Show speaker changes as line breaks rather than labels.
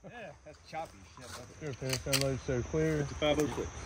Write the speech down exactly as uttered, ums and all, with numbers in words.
Yeah, that's choppy shit.
Sure, finish unload so clear.
fifty-five oh six.